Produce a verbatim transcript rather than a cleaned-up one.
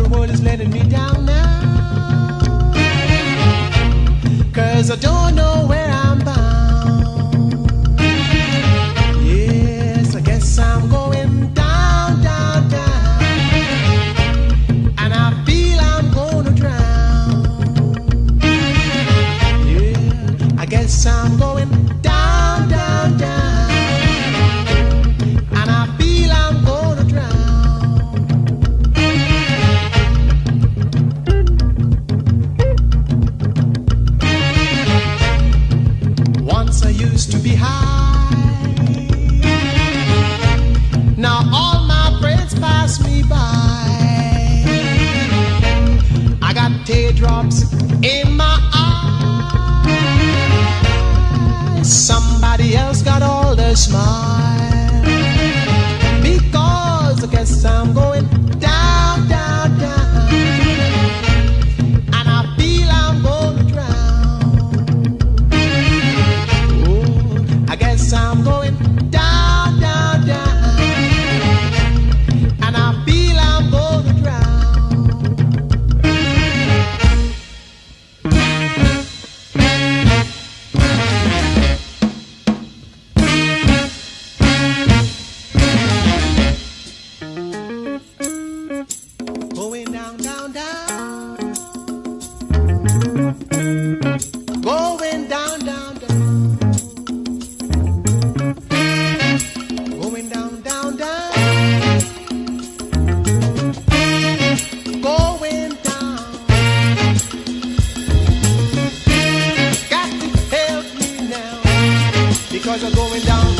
whole world is letting me down now. 'Cause I don't know where I'm bound. Yes, I guess I'm going down, down, down. And I feel I'm gonna drown. Yeah, I guess I'm going down, down, down. And I feel I'm gonna drown. Once I used to be high. Now all my friends pass me by. I got teardrops in my eyes. Somebody else got all the smile. Because I guess I'm going down, down, down. And I feel I'm gonna drown. Oh, I guess I'm going down, down, down. And I feel I'm gonna drown. Going down, down, down. Going down, down, down. Going down, down, down. Going down. Got to help me now, because I'm going down.